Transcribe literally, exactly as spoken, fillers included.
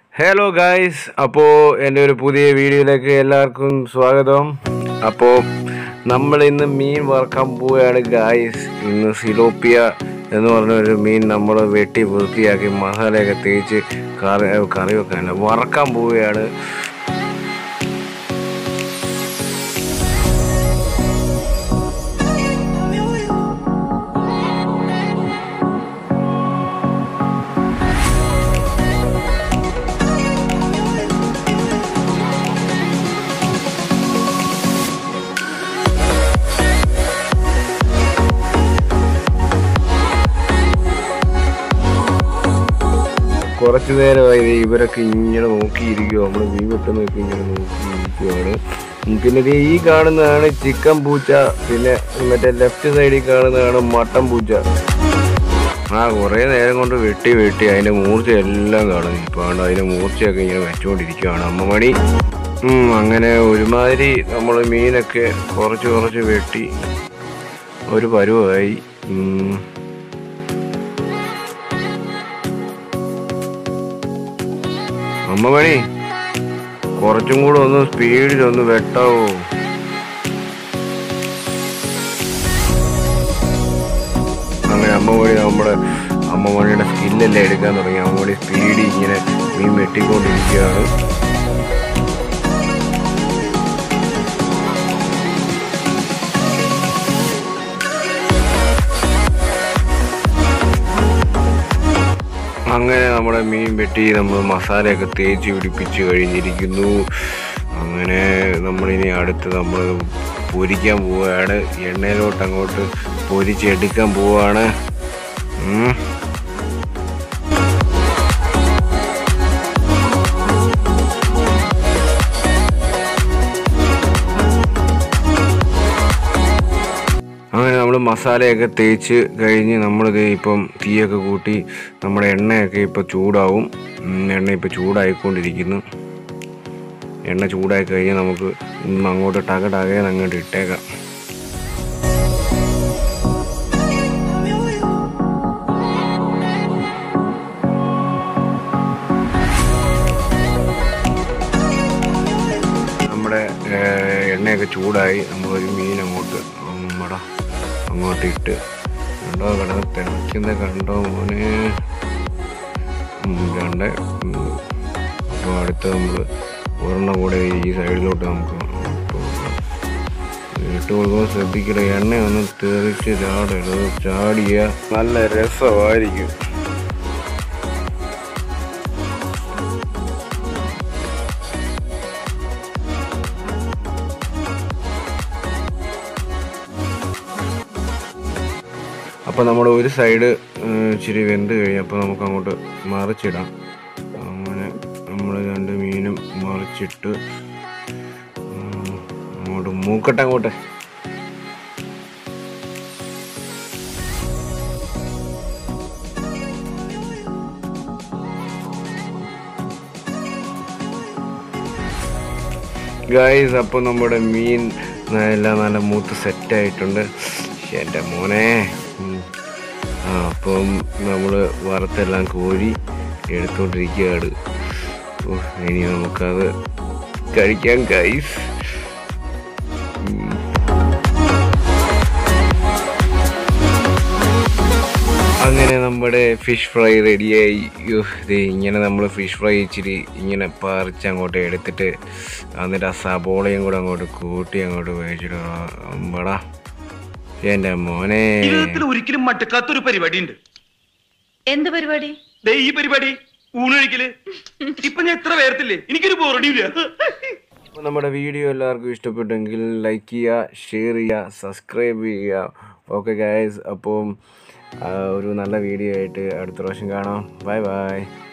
Hello guys, അപ്പോൾ എൻ്റെ ഒരു പുതിയ വീഡിയോയിലേക്ക് എല്ലാവർക്കും സ്വാഗതം. അപ്പോൾ നമ്മൾ ഇന്ന് മീൻ വറുക്കാൻ പോവുകയാണ് ഗായ്സ്. ഇന്ന് സിലോപ്പിയ എന്ന് പറഞ്ഞൊരു മീൻ നമ്മൾ വെട്ടി വൃത്തിയാക്കി മസാലയൊക്കെ തേച്ച് കറി കറി വെക്കാൻ വറക്കാൻ പോവുകയാണ്. കുറച്ച് നേരമായി ഇവരൊക്കെ ഇങ്ങനെ നോക്കിയിരിക്കുക, നമ്മൾ മീൻ വെട്ടുന്നൊക്കെ ഇങ്ങനെ നോക്കിയിരിക്കുകയാണ്. പിന്നെ ഈ കാണുന്നതാണ് ചിക്കൻ പൂച്ച, പിന്നെ മറ്റേ ലെഫ്റ്റ് സൈഡിൽ കാണുന്നതാണ് മട്ടൻ പൂച്ച. ആ കുറേ നേരം കൊണ്ട് വെട്ടി വെട്ടി അതിൻ്റെ മൂർച്ച എല്ലാം കാണുന്നു. ഇപ്പോൾ ആണ് അതിൻ്റെ മൂർച്ചയൊക്കെ ഇങ്ങനെ വെച്ചുകൊണ്ടിരിക്കുകയാണ് അമ്മമണി. അങ്ങനെ ഒരുമാതിരി നമ്മൾ മീനൊക്കെ കുറച്ച് കുറച്ച് വെട്ടി ഒരു പരുവമായി. അമ്മമണി കുറച്ചും കൂടെ ഒന്ന് സ്പീഡിലൊന്ന് വെട്ടാവോ? അങ്ങനെ അമ്മമണി നമ്മുടെ അമ്മമണിയുടെ സ്കില്ലെല്ലാം എടുക്കാൻ തുടങ്ങി. അമ്മമണി സ്പീഡിൽ ഇങ്ങനെ മീൻ വെട്ടിക്കൊണ്ടിരിക്കുകയാണ്. അങ്ങനെ നമ്മുടെ മീൻ വെട്ടി നമ്മൾ മസാലയൊക്കെ തേച്ച് പിടിപ്പിച്ച് കഴിഞ്ഞിരിക്കുന്നു. അങ്ങനെ നമ്മളിനി അടുത്ത് നമ്മൾ പൊരിക്കാൻ പോവുകയാണ്. എണ്ണയിലോട്ട് അങ്ങോട്ട് പൊരിച്ചെടുക്കാൻ പോവുകയാണ്. അങ്ങനെ നമ്മൾ മസാലയൊക്കെ തേച്ച് കഴിഞ്ഞ് നമ്മളിത് ഇപ്പം തീയൊക്കെ കൂട്ടി നമ്മുടെ എണ്ണയൊക്കെ ഇപ്പോൾ ചൂടാവും. എണ്ണ ഇപ്പോൾ ചൂടായിക്കൊണ്ടിരിക്കുന്നു. എണ്ണ ചൂടായി കഴിഞ്ഞാൽ നമുക്ക് അങ്ങോട്ട് ടക ടകയെന്ന് അങ്ങോട്ട് ഇട്ടേക്കാം. നമ്മുടെ എണ്ണയൊക്കെ ചൂടായി. നമ്മളൊരു മീൻ അങ്ങോട്ട് മട അങ്ങോട്ട് ഇട്ട് കണ്ടോ, കിടന്ന് തിളയ്ക്കുന്ന കണ്ടോ മോനെ കണ്ടേ. അപ്പോൾ അടുത്ത് നമ്മൾ ഒരെണ്ണം കൂടെ ഈ സൈഡിലോട്ട് നമുക്ക് ഇട്ട് കൊടുക്കുമ്പോൾ ശ്രദ്ധിക്കണം, എണ്ണയൊന്നും തെറിച്ച് ചാടരുത്. ചാടിയ നല്ല രസമായിരിക്കും. അപ്പോൾ നമ്മൾ ഒരു സൈഡ് ഇച്ചിരി വെന്ത് കഴിഞ്ഞപ്പോൾ നമുക്ക് അങ്ങോട്ട് മറിച്ചിടാം. അങ്ങനെ നമ്മൾ രണ്ട് മീനും മറിച്ചിട്ട് അങ്ങോട്ട് മൂക്കട്ടെ അങ്ങോട്ട്. ഗായ്സ്, അപ്പോൾ നമ്മുടെ മീൻ എല്ലാം നല്ല മൂത്ത് സെറ്റായിട്ടുണ്ട്. എൻ്റെ മോനെ. ആ അപ്പം നമ്മൾ വറുത്തെല്ലാം കോരി എടുത്തോണ്ടിരിക്കുകയാണ്. ഇനി നമുക്കത് കഴിക്കാം ഗൈസ്. അങ്ങനെ നമ്മുടെ ഫിഷ് ഫ്രൈ റെഡിയായി. ഇത് ഇങ്ങനെ നമ്മൾ ഫിഷ് ഫ്രൈ ഇച്ചിരി ഇങ്ങനെ പറിച്ച് അങ്ങോട്ട് എടുത്തിട്ട് എന്നിട്ട് ആ സബോളയും കൂടെ അങ്ങോട്ട് കൂട്ടി അങ്ങോട്ട് കഴിച്ചിട്ട് അമ്പടാ എന്റെ മോനെ. ഒരിക്കലും മട്ടക്കാത്തൊരു പരിപാടി ഉണ്ട്. എന്ത് പരിപാടി? ഈ പരിപാടി ഊണൊഴിക്കല്. ഇപ്പൊ ഞാൻ എത്ര പേർത്തില്ലേ, എനിക്കൊരു ബോറടിയില്ല. അപ്പോൾ നമ്മുടെ വീഡിയോ എല്ലാവർക്കും ഇഷ്ടപ്പെട്ടെങ്കിൽ ലൈക്ക് ചെയ്യുക, ഷെയർ ചെയ്യുക, സബ്സ്ക്രൈബ് ചെയ്യുക. ഓക്കെ ഗൈസ്, അപ്പം ഒരു നല്ല വീഡിയോ ആയിട്ട് അടുത്ത പ്രാവശ്യം കാണാം. Bye by.